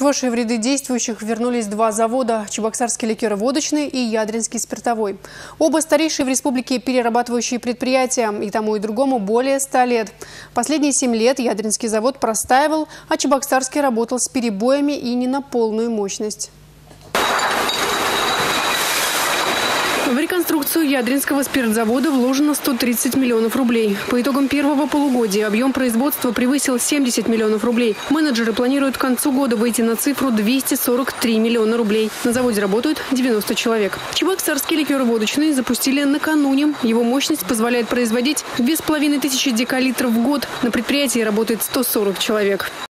ничегошие в ряды действующих вернулись два завода – Чебоксарский ликероводочный и Ядринский спиртовой. Оба старейшие в республике перерабатывающие предприятия, и тому и другому более 100 лет. Последние 7 лет Ядринский завод простаивал, а Чебоксарский работал с перебоями и не на полную мощность. В реконструкцию Ядринского спиртзавода вложено 130 миллионов рублей. По итогам первого полугодия объем производства превысил 70 миллионов рублей. Менеджеры планируют к концу года выйти на цифру 243 миллиона рублей. На заводе работают 90 человек. Чебоксарский ликероводочный запустили накануне. Его мощность позволяет производить 2500 декалитров в год. На предприятии работает 140 человек.